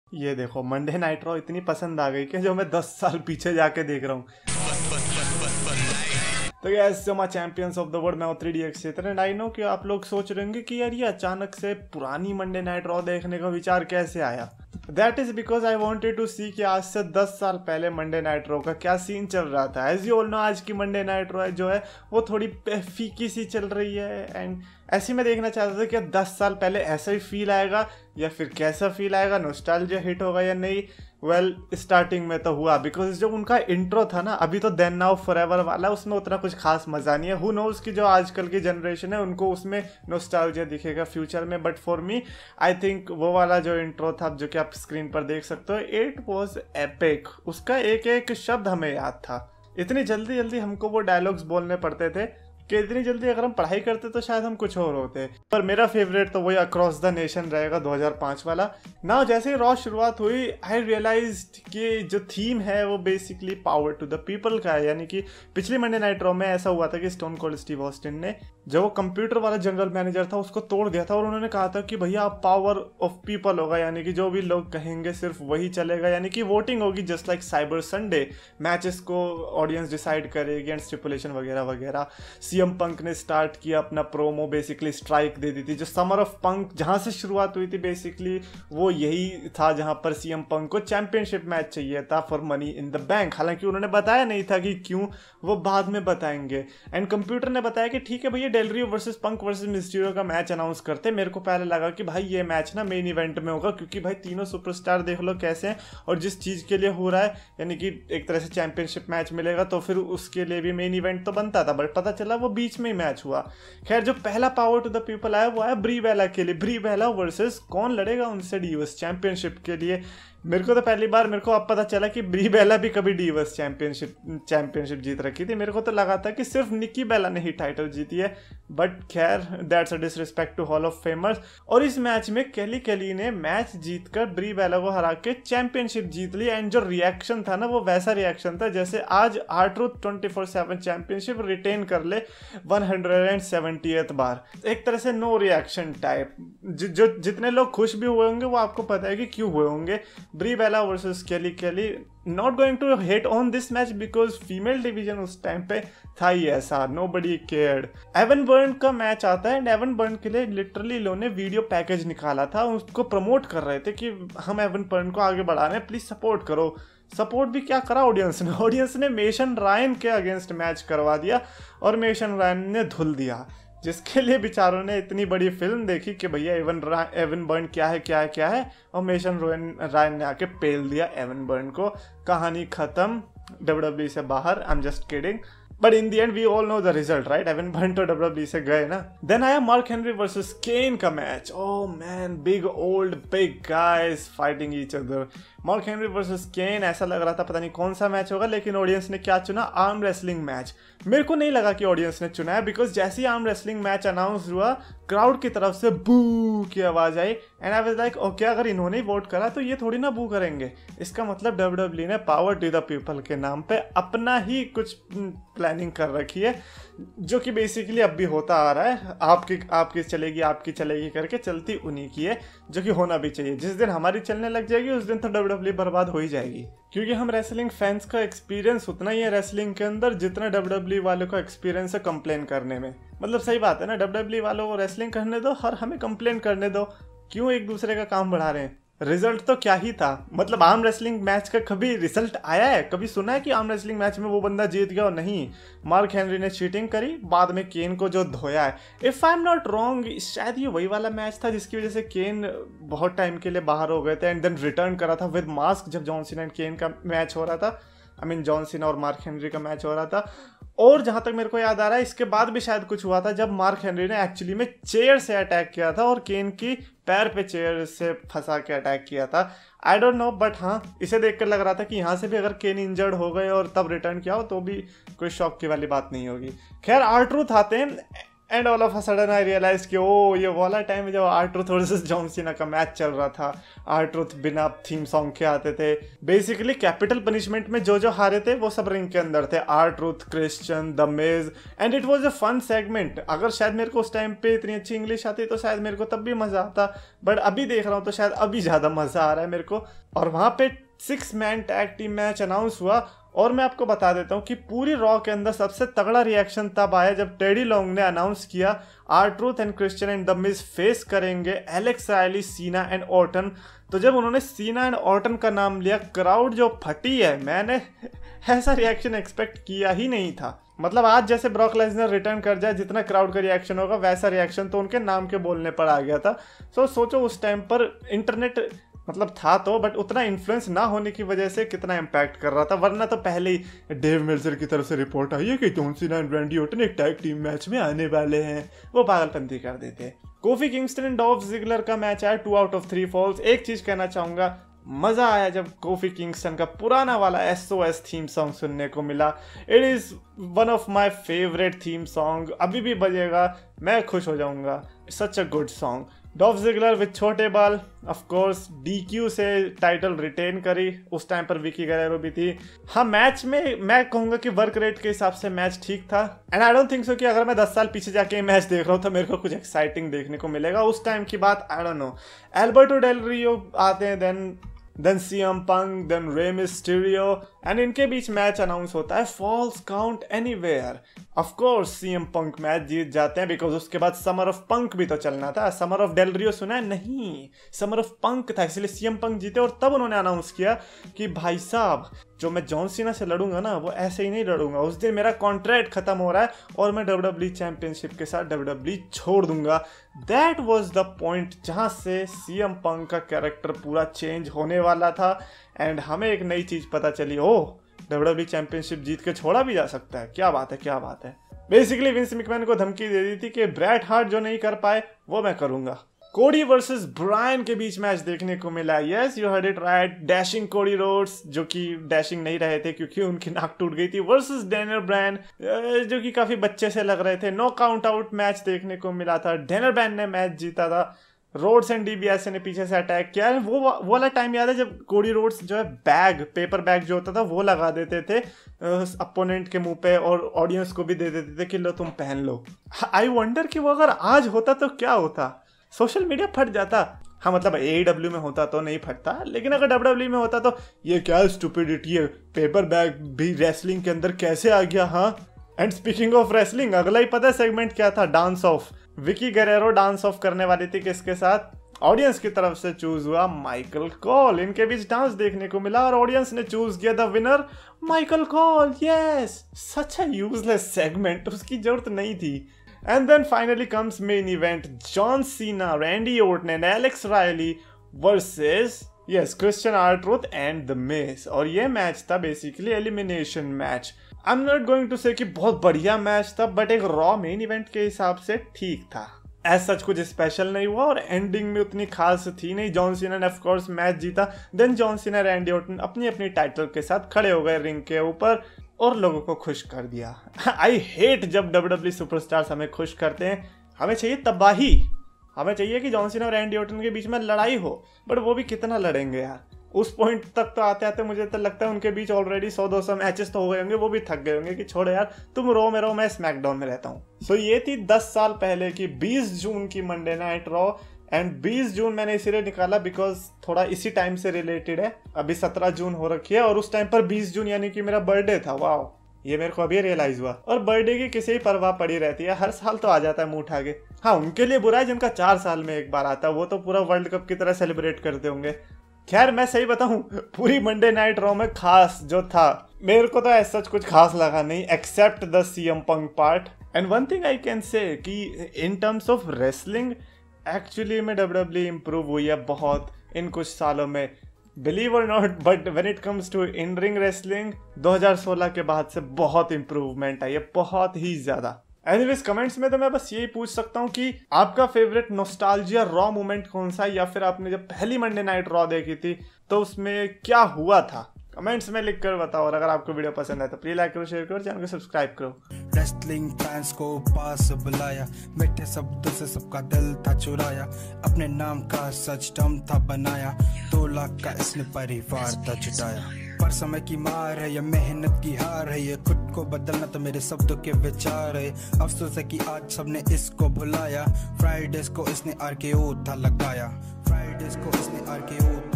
ये देखो Monday night raw इतनी पसंद आ गई कि जो मैं 10 साल पीछे जाके देख रहा हूँ। तो गैस जो my champions of the world, मैं 3DX क्षेत्र एंड आई नो कि आप लोग सोच रहे होंगे कि यार ये अचानक से पुरानी मंडे नाइट रॉ देखने का विचार कैसे आया। That is because I wanted to see कि आज से 10 साल पहले मंडे नाइट रॉ का क्या सीन चल रहा था। एज यू ऑल नो आज की मंडे नाइट रॉ जो है वो थोड़ी फीकी सी चल रही है एंड ऐसे मैं देखना चाहता था कि 10 साल पहले ऐसा ही फील आएगा या फिर कैसा फील आएगा, नॉस्टैल्जिया हिट होगा या नहीं। वेल स्टार्टिंग में तो हुआ बिकॉज जो उनका इंट्रो था ना अभी तो देन नाउ फॉरएवर वाला, उसमें उतना कुछ खास मजा नहीं है। हु नोज कि जो आजकल की जनरेशन है उनको उसमें नॉस्टैल्जिया दिखेगा फ्यूचर में, but for me I think वो वाला जो इंट्रो था जो कि आप स्क्रीन पर देख सकते हो, इट वॉज एपिक। उसका एक एक शब्द हमें याद था। इतनी जल्दी जल्दी हमको वो डायलॉग्स बोलने पड़ते थे कि इतनी जल्दी अगर हम पढ़ाई करते तो शायद हम कुछ और होते। पर मेरा फेवरेट तो वही अक्रॉस द नेशन रहेगा 2005 वाला ना। जैसे रॉ शुरुआत हुई आई रियलाइज्ड कि जो थीम है वो basically power to the people का है। यानी कि पिछली मंडे नाइट रॉ में ऐसा हुआ था कि स्टोन कोल्ड स्टीव ऑस्टिन ने जो वो कंप्यूटर वाला जनरल मैनेजर था उसको तोड़ दिया था और उन्होंने कहा था कि भैया आप पावर ऑफ पीपल होगा, यानी कि जो भी लोग कहेंगे सिर्फ वही चलेगा, यानी कि वोटिंग होगी just like Cyber Sunday, matches को ऑडियंस डिसाइड करेगी एंड स्टिपुलेशन वगैरह वगैरह। सीएम पंक ने स्टार्ट किया अपना प्रोमो, बेसिकली स्ट्राइक दे दी थी। जो समर ऑफ पंक जहां से शुरुआत हुई थी बेसिकली वो यही था जहां पर सीएम पंक को चैंपियनशिप मैच चाहिए था for money in the bank. हालांकि उन्होंने बताया नहीं था कि क्यों, वो बाद में बताएंगे। एंड कंप्यूटर ने बताया कि ठीक है भैया Del Rio versus Punk versus Mysterio का मैच अनाउंस करते। मेरे को पहले लगा कि भाई ये मैच ना मेन इवेंट में होगा क्योंकि भाई तीनों सुपरस्टार देख लो कैसे हैं और जिस चीज के लिए हो रहा है यानी कि एक तरह से चैंपियनशिप मैच मिलेगा तो फिर उसके लिए भी मेन इवेंट तो बनता था, बट पता चला वो बीच में ही मैच हुआ। खैर जो पहला पावर टू द पीपल आया वो आया ब्री बेला के लिए। ब्री बेला वर्सेस कौन लड़ेगा उनसे डीवस चैंपियनशिप के लिए। मेरे को तो पहली बार मेरे को अब पता चला कि ब्री बेला भी कभी डीवस चैंपियनशिप जीत रखी थी। मेरे को तो लगा था कि सिर्फ निकी बेला ने ही टाइटल जीती है, बट खैर that's a disrespect to hall of famers. और इस मैच में केली ने मैच जीतकर ब्री बेला को हरा के चैंपियनशिप जीत ली। एंड जो रिएक्शन था ना वो वैसा रिएक्शन था जैसे आज R-Truth 24/7 चैंपियनशिप रिटेन कर ले 170th बार, एक तरह से नो रिएक्शन टाइप। जो जितने लोग खुश भी हुए होंगे वो आपको पता है कि क्यों हुए होंगे। Brie Bella versus Kelly not going to hate on this match because female division उस टाइम पे था ही ऐसा, नोबडी केयर्ड। एवन बर्न का मैच आता है एंड एवन बर्न के लिए लिटरली लोगों ने वीडियो पैकेज निकाला था, उसको प्रमोट कर रहे थे कि हम एवन बर्न को आगे बढ़ा रहे हैं, प्लीज सपोर्ट करो। सपोर्ट भी क्या करा ऑडियंस ने मेशन रायन के अगेंस्ट मैच करवा दिया और मेशन रायन ने धुल दिया, जिसके लिए बेचारों ने इतनी बड़ी फिल्म देखी कि भैया एवन बर्न क्या है और मेशन रायन ने आके पेल दिया एवन बर्न को। कहानी खत्म, WWE से बाहर। I am just kidding, but in the end we all know the result right. Evan Bourne तो WWE से गए ना। देन आया मार्क हेनरी वर्सेस केन का match. Oh man, big guys fighting each other. Mark Henry versus Kane, ऐसा लग रहा था पता नहीं कौन सा मैच होगा, लेकिन ऑडियंस ने क्या चुना, आर्म रेसलिंग मैच। मेरे को नहीं लगा कि ऑडियंस ने चुना है बिकॉज जैसे ही आर्म रेसलिंग मैच अनाउंस हुआ क्राउड की तरफ से बू की आवाज आई and I was like okay, अगर इन्होंने ही वोट करा तो ये थोड़ी ना बू करेंगे। इसका मतलब WWE ने पावर टू द पीपल के नाम पे अपना ही कुछ प्लानिंग कर रखी है, जो कि बेसिकली अब भी होता आ रहा है। आपकी चलेगी करके चलती उन्हीं की है, जो कि होना भी चाहिए। जिस दिन हमारी चलने लग जाएगी उस दिन तो WWE बर्बाद हो ही जाएगी, क्योंकि हम रेसलिंग फैंस का एक्सपीरियंस उतना ही है रेसलिंग के अंदर जितना WWE वालों का एक्सपीरियंस है कंप्लेन करने में। मतलब सही बात है ना, WWE वालों को रेसलिंग करने दो और हमें कंप्लेन करने दो, क्यों एक दूसरे का काम बढ़ा रहे हैं। रिजल्ट तो क्या ही था, मतलब आर्म रेसलिंग मैच का कभी रिजल्ट आया है, कभी सुना है कि आर्म रेसलिंग मैच में वो बंदा जीत गया और नहीं। मार्क हेनरी ने चीटिंग करी, बाद में केन को जो धोया है। If I am not wrong शायद ये वही वाला मैच था जिसकी वजह से केन बहुत टाइम के लिए बाहर हो गए थे एंड देन रिटर्न करा था विद मास्क जब जॉन सीना एंड केन का मैच हो रहा था। जॉन सीना और मार्क हेनरी का मैच हो रहा था। और जहां तक मेरे को याद आ रहा है इसके बाद भी शायद कुछ हुआ था जब मार्क हेनरी ने एक्चुअली में चेयर से अटैक किया था और केन की पैर पे चेयर से फंसा के अटैक किया था। आई डोंट नो, बट हाँ इसे देखकर लग रहा था कि यहाँ से भी अगर केन इंजर्ड हो गए और तब रिटर्न किया हो तो भी कोई शॉक की वाली बात नहीं होगी। खैर R-Truth आते हैं and all of a sudden I realize कि ओ ये वाला टाइम है जब आर-ट्रूथ वर्सेस जॉन सीना का मैच चल रहा था। आर-ट्रूथ बिना थीम सॉन्ग के आते थे। बेसिकली कैपिटल पनिशमेंट में जो हारे थे वो सब रिंग के अंदर थे, R Truth, Christian, the Miz, and it was a fun segment. अगर शायद मेरे को उस टाइम पे इतनी अच्छी इंग्लिश आती तो शायद मेरे को तब भी मजा आता, बट अभी देख रहा हूँ तो शायद अभी ज्यादा मजा आ रहा है मेरे को। और वहां पे 6 man tag team match announce हुआ और मैं आपको बता देता हूँ कि पूरी रॉ के अंदर सबसे तगड़ा रिएक्शन तब आया जब टेडी लॉन्ग ने अनाउंस किया R Truth and Christian and the Miz face करेंगे Alex Riley, Cena and Orton. तो जब उन्होंने सीना एंड ऑर्टन का नाम लिया, क्राउड जो फटी है, मैंने ऐसा रिएक्शन एक्सपेक्ट किया ही नहीं था। मतलब आज जैसे ब्रॉक लेसनर रिटर्न कर जाए, जितना क्राउड का रिएक्शन होगा वैसा रिएक्शन तो उनके नाम के बोलने पर आ गया था। सोचो उस टाइम पर इंटरनेट मतलब था तो, बट उतना इन्फ्लुएंस ना होने की वजह से कितना इम्पैक्ट कर रहा था। वरना तो पहले ही डेव मिल्जर की तरफ से रिपोर्ट आई है कि John Cena and Randy Orton एक टैग टीम मैच में आने वाले हैं, वो पागलपंती कर देते। Kofi Kingston and Dolph Ziggler का मैच आया 2 आउट ऑफ 3 फॉल्स। एक चीज कहना चाहूंगा, मजा आया जब कोफी किंगस्टन का पुराना वाला SOS थीम सॉन्ग सुनने को मिला। It is one of my favourite theme song, अभी भी बजेगा, मैं खुश हो जाऊंगा। Such a good song. Dolph Ziggler with छोटे बाल, ऑफ कोर्स DQ से टाइटल रिटेन करी। उस टाइम पर विकी गैरेरो भी थी। हाँ, मैच में मैं कहूंगा कि वर्क रेट के हिसाब से मैच ठीक था, and I don't think so कि अगर मैं 10 साल पीछे जाके मैच देख रहा हूँ तो मेरे को कुछ एक्साइटिंग देखने को मिलेगा। उस टाइम की बात I don't know. Alberto Del Rio आते हैं, then CM Punk, then Rey Mysterio, and इनके बीच मैच अनाउंस होता है falls count anywhere. Of course CM Punk match जीत जाते हैं बिकॉज उसके बाद समर ऑफ पंक भी तो चलना था। समर ऑफ डेल रियो सुना है? नहीं, समर ऑफ पंक था, इसलिए CM Punk जीते। और तब उन्होंने अनाउंस किया कि भाई साहब जो मैं जॉन सीना से लड़ूंगा ना वो ऐसे ही नहीं लड़ूंगा, उस दिन मेरा कॉन्ट्रैक्ट खत्म हो रहा है और मैं WWE चैंपियनशिप के साथ WWE छोड़ दूंगा। दैट वाज द पॉइंट जहां से CM Punk का कैरेक्टर पूरा चेंज होने वाला था एंड हमें एक नई चीज पता चली, ओह WWE चैंपियनशिप जीत के छोड़ा भी जा सकता है। क्या बात है, क्या बात है। बेसिकली विंस मैकमैन को धमकी दे दी थी कि ब्रैट हार्ट जो नहीं कर पाए वो मैं करूंगा। कोडी वर्सेस ब्रायन के बीच मैच देखने को मिला। Yes, you heard it right. Dashing Cody Rhodes, जो कि डैशिंग नहीं रहे थे क्योंकि उनकी नाक टूट गई थी, वर्सेस डैनियल ब्रायन जो कि काफी बच्चे से लग रहे थे। नो काउंट आउट मैच देखने को मिला था। डैनियल ब्रायन ने मैच जीता था। रोड्स एंड DiBiase ने पीछे से अटैक किया। वो वाला टाइम याद है जब कोडी रोड्स जो है बैग, पेपर बैग जो होता था वो लगा देते थे अपोनेंट के मुंह पे और ऑडियंस को भी दे देते थे कि लो तुम पहन लो। आई वंडर कि वो अगर आज होता तो क्या होता। सोशल मीडिया फट जाता। हाँ, मतलब AEW में होता तो नहीं फटता, लेकिन अगर WWE में होता तो ये क्या स्टूपिडिटी है, पेपर बैग भी रेसलिंग के अंदर कैसे आ गया। हाँ, एंड स्पीकिंग ऑफ रेसलिंग, अगला ही पता है सेगमेंट क्या था? Dance off. Vickie Guerrero dance off करने वाली थी किसके साथ? ऑडियंस की तरफ से चूज हुआ माइकल कॉल। इनके बीच डांस देखने को मिला और ऑडियंस ने चूज किया the winner Michael Cole. Yes, such a useless segment, उसकी जरूरत नहीं थी। And then finally comes main event, John Cena, Randy Orton and Alex Riley versus Christian R-Truth and The Miz। और ये मैच था basically elimination match. I'm not going to say कि बहुत बढ़िया मैच था, बट एक रॉ मेन इवेंट के हिसाब से ठीक था। एज सच कुछ स्पेशल नहीं हुआ और एंडिंग में उतनी खास थी नहीं। जॉन सीना ने ऑफ कोर्स मैच जीता। Then John Cena, Randy Orton अपनी अपनी टाइटल के साथ खड़े हो गए रिंग के ऊपर और लोगों को खुश कर दिया। आई हेट जब WWE सुपरस्टार्स हमें खुश करते हैं। हमें चाहिए तबाही, हमें चाहिए कि जॉन सीना और रैंडी ऑर्टन के बीच में लड़ाई हो, बट वो भी कितना लड़ेंगे यार। उस पॉइंट तक तो आते आते मुझे तो लगता है उनके बीच ऑलरेडी 100-200 मैचेस तो हो गए होंगे, वो भी थक गए होंगे कि छोड़ो यार, तुम रो में रहो, मैं स्मैकडाउन में रहता हूँ। सो ये थी 10 साल पहले की 20 जून की मंडे नाइट रॉ। एंड 20 जून मैंने इसीलिए निकाला बिकॉज थोड़ा इसी टाइम से रिलेटेड है। अभी 17 जून हो रखी है और उस टाइम पर 20 जून यानी कि मेरा बर्थडे था। वाह, ये मेरे को अभी रियलाइज हुआ। और बर्थडे की किसी परवाह पड़ी रहती है, हर साल तो आ जाता है मुंह उठा के। हाँ, उनके लिए बुरा है जिनका 4 साल में एक बार आता है, वो तो पूरा वर्ल्ड कप की तरह सेलिब्रेट करते होंगे। खैर, मैं सही बताऊं, पूरी मंडे नाइट रॉ में खास जो था, मेरे को तो ऐसा कुछ खास लगा नहीं except the CM Punk part. And one thing I can say कि in terms of wrestling actually में WWE इम्प्रूव हुई है बहुत इन कुछ सालों में, believe or not, but when it comes to in ring wrestling 2016 के बाद से बहुत इंप्रूवमेंट आई है, बहुत ही ज्यादा। एनीवेज, कमेंट्स में तो मैं बस यही पूछ सकता हूँ कि आपका फेवरेट नॉस्टैल्जिया रॉ मोमेंट कौन सा है, या फिर आपने जब पहली मंडे नाइट रॉ देखी थी तो उसमें क्या हुआ था। कमेंट्स में लिख कर बताओ। और अगर आपको वीडियो पसंद है तो प्लीज लाइक करो, शेयर करो, चैनल को सब्सक्राइब करो। रेसलिंग फैंस को पास बुलाया, मीठे शब्दों से सबका दिल था चुराया, अपने नाम का सच टर्म था बनाया, 2 लाख का इसने परिवार था जुटाया। पर समय की मार है या मेहनत की हार है, ये खुद को बदलना तो मेरे शब्दों के विचार है। अफसोस है कि आज सबने इसको भुलाया, फ्राइडेज को इसने RKO था लगाया, फ्राइडेज को इसने RKO